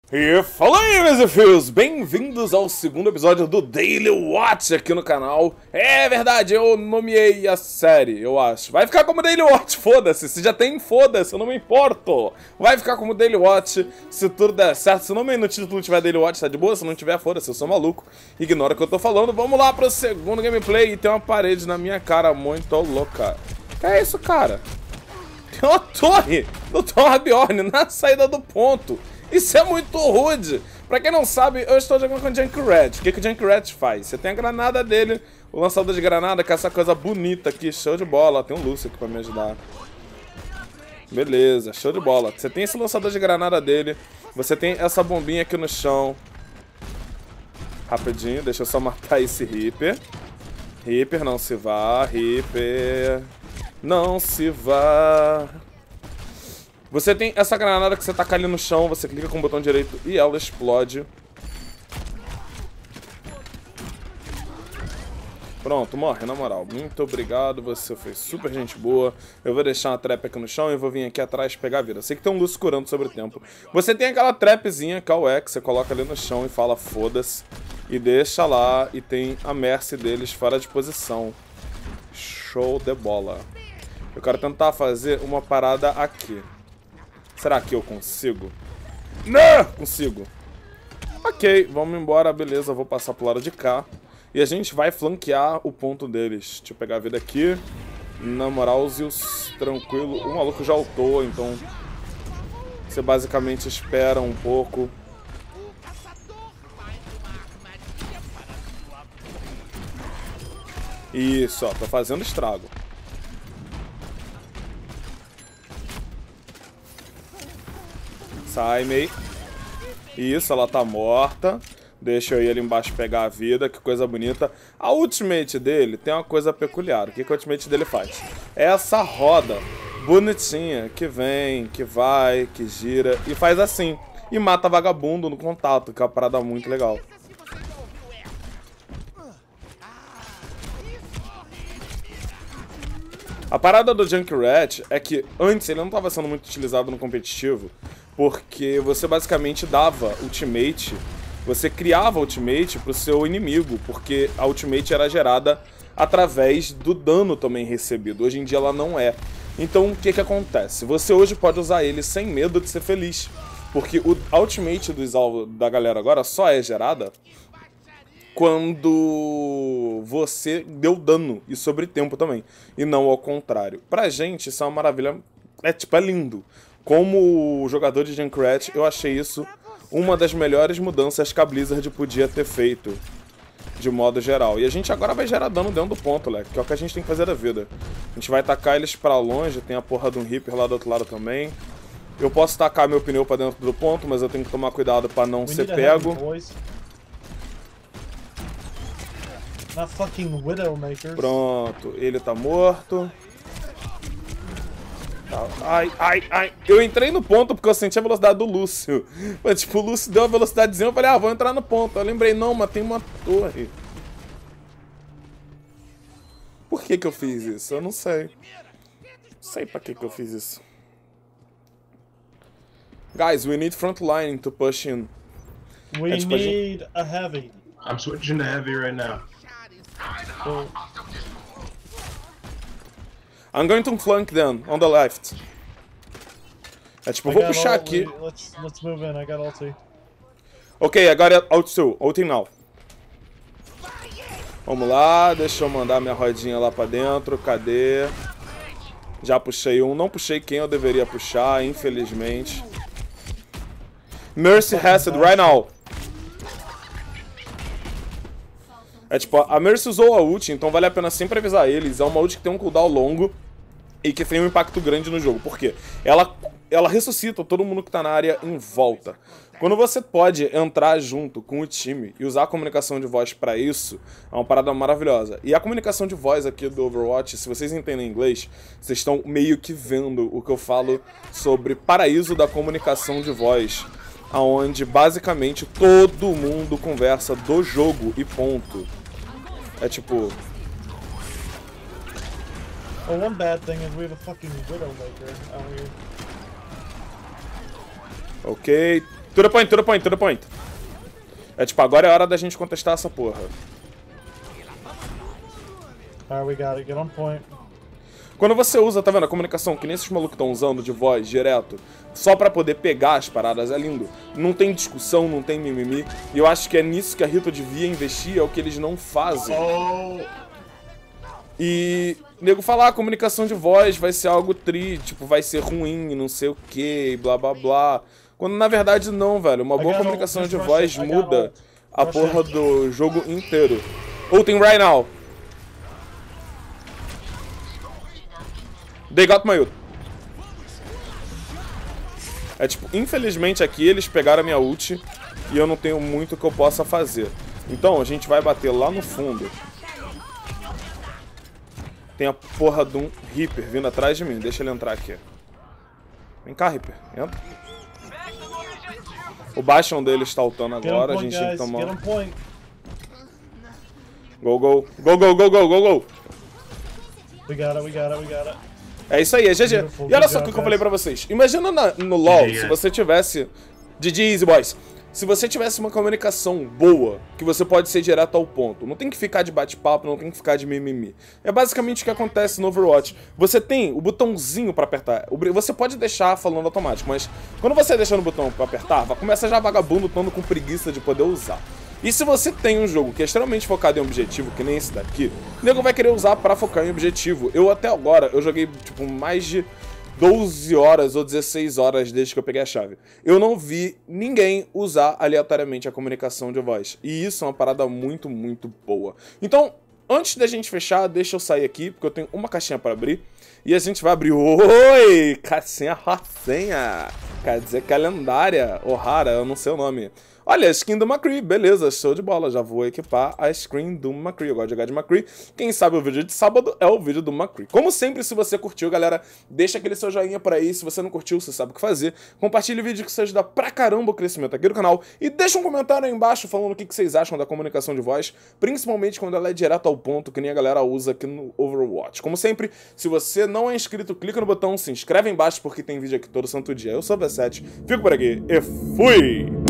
E fala aí, meus desafios! Bem-vindos ao segundo episódio do Daily Watch aqui no canal. É verdade, eu nomeei a série, eu acho. Vai ficar como Daily Watch, foda-se. Se já tem, foda-se, eu não me importo. Vai ficar como Daily Watch se tudo der certo. Se no título tiver Daily Watch, tá de boa. Se não tiver, foda-se, eu sou maluco. Ignora o que eu tô falando. Vamos lá pro segundo gameplay. E tem uma parede na minha cara muito louca. Que é isso, cara? Tem uma torre do Torbjorn na saída do ponto. Isso é muito rude. Pra quem não sabe, eu estou jogando com o Junkrat. O que o Junkrat faz? Você tem a granada dele, o lançador de granada, que é essa coisa bonita aqui, show de bola. Tem um Lúcio aqui pra me ajudar. Beleza, show de bola. Você tem esse lançador de granada dele, você tem essa bombinha aqui no chão. Rapidinho, deixa eu só matar esse Reaper. Reaper, não se vá, Reaper. Não se vá. Você tem essa granada que você taca ali no chão, você clica com o botão direito e ela explode. Pronto, morre, na moral. Muito obrigado, você foi super gente boa. Eu vou deixar uma trap aqui no chão e vou vir aqui atrás pegar a vida. Eu sei que tem um Lúcio curando sobre o tempo. Você tem aquela trapzinha, que é o X, você coloca ali no chão e fala foda-se. E deixa lá, e tem a Mercy deles fora de posição. Show de bola. Eu quero tentar fazer uma parada aqui. Será que eu consigo? Não! Consigo. Ok, vamos embora, beleza, eu vou passar pro lado de cá. E a gente vai flanquear o ponto deles. Deixa eu pegar a vida aqui. Na moral, Zeus, tranquilo. O maluco já ultou, então você basicamente espera um pouco. Isso, ó, tô fazendo estrago. Sai, Mei. Isso, ela tá morta. Deixa eu ir ali embaixo pegar a vida, que coisa bonita. A ultimate dele tem uma coisa peculiar. O que a ultimate dele faz? É essa roda bonitinha que vem, que vai, que gira e faz assim. E mata vagabundo no contato, que é uma parada muito legal. A parada do Junkrat é que antes ele não estava sendo muito utilizado no competitivo, porque você basicamente dava ultimate, você criava ultimate pro seu inimigo, porque a ultimate era gerada através do dano também recebido. Hoje em dia ela não é. Então o que acontece? Você hoje pode usar ele sem medo de ser feliz, porque a ultimate da galera agora só é gerada quando você deu dano e sobre tempo também, e não ao contrário. Pra gente isso é uma maravilha, é lindo. Como jogador de Junkrat, eu achei isso uma das melhores mudanças que a Blizzard podia ter feito, de modo geral. E a gente agora vai gerar dano dentro do ponto, leque, que é o que a gente tem que fazer da vida. A gente vai tacar eles pra longe, tem a porra de um Reaper lá do outro lado também. Eu posso tacar meu pneu pra dentro do ponto, mas eu tenho que tomar cuidado pra não ser pego. Not fucking Widowmakers. Pronto, ele tá morto. Ai, ai, ai. Eu entrei no ponto porque eu senti a velocidade do Lúcio. Mas, tipo, o Lúcio deu a velocidadezinha, eu falei, ah, vou entrar no ponto. Eu lembrei, não, mas tem uma torre. Por que eu fiz isso? Eu não sei. Não sei pra que eu fiz isso. Guys, we need front line to push in. We need a heavy. I'm switching to heavy right now. So, I'm going to flank them on the left. É tipo, eu vou puxar aqui. Let's move in. I got ulti. Ok, agora ult too. Ulting now. Vamos lá, deixa eu mandar minha rodinha lá pra dentro. Cadê? Já puxei um. Não puxei quem eu deveria puxar, infelizmente. Mercy Acid right now. É tipo, a Mercy usou a ult, então vale a pena sempre avisar eles. É uma ult que tem um cooldown longo e que tem um impacto grande no jogo. Por quê? Ela ressuscita todo mundo que tá na área em volta. Quando você pode entrar junto com o time e usar a comunicação de voz pra isso, é uma parada maravilhosa. E a comunicação de voz aqui do Overwatch, se vocês entendem inglês, vocês estão meio que vendo o que eu falo sobre paraíso da comunicação de voz, onde basicamente todo mundo conversa do jogo e ponto. É tipo... Well, one bad thing is we have a fucking Widowmaker out here. Ok, To the point, to the point, to the point. É tipo, agora é hora da gente contestar essa porra. Alright, we got it. Get on point. Quando você usa, tá vendo, a comunicação que nem esses malucos estão usando de voz direto, só pra poder pegar as paradas, é lindo. Não tem discussão, não tem mimimi. E eu acho que é nisso que a Rito devia investir, é o que eles não fazem. Oh, E nego falar, a comunicação de voz vai ser algo tipo, vai ser ruim, não sei o que, blá blá blá. Quando na verdade não, velho. Uma boa comunicação de voz muda a porra do jogo inteiro. Ultim right now. They got my ult. É tipo, infelizmente aqui eles pegaram a minha ult e eu não tenho muito que eu possa fazer. Então a gente vai bater lá no fundo. Tem a porra de um Reaper vindo atrás de mim. Deixa ele entrar aqui. Vem cá, Reaper. Entra. O Bastion dele está ultando agora. A gente tem que tomar... Go, go. Go, go, go, go, go, go. We got it, we got it, we got it. É isso aí, é GG. E olha só o que eu falei pra vocês. Imagina no LoL, se você tivesse... GG Easy Boys. Se você tivesse uma comunicação boa, que você pode ser direto ao ponto. Não tem que ficar de bate-papo, não tem que ficar de mimimi. É basicamente o que acontece no Overwatch. Você tem o botãozinho pra apertar. Você pode deixar falando automático, mas quando você deixa no botão pra apertar, começa já vagabundo estando com preguiça de poder usar. E se você tem um jogo que é extremamente focado em objetivo, que nem esse daqui, o nego vai querer usar pra focar em objetivo. Eu até agora, eu joguei tipo mais de 12 horas ou 16 horas desde que eu peguei a chave. Eu não vi ninguém usar aleatoriamente a comunicação de voz. E isso é uma parada muito, muito boa. Então, antes da gente fechar, deixa eu sair aqui, porque eu tenho uma caixinha para abrir. E a gente vai abrir... Oi! Caixinha racinha! Quer dizer que é lendária, ou rara, eu não sei o nome. Olha, a skin do McCree, beleza, show de bola. Já vou equipar a skin do McCree. Eu gosto de jogar de McCree. Quem sabe o vídeo de sábado é o vídeo do McCree. Como sempre, se você curtiu, galera, deixa aquele seu joinha por aí. Se você não curtiu, você sabe o que fazer. Compartilha o vídeo que isso ajuda pra caramba o crescimento aqui do canal. E deixa um comentário aí embaixo falando o que vocês acham da comunicação de voz. Principalmente quando ela é direto ao ponto, que nem a galera usa aqui no Overwatch. Como sempre, se você não é inscrito, clica no botão, se inscreve aí embaixo, porque tem vídeo aqui todo santo dia. Eu sou o V7, fico por aqui e fui!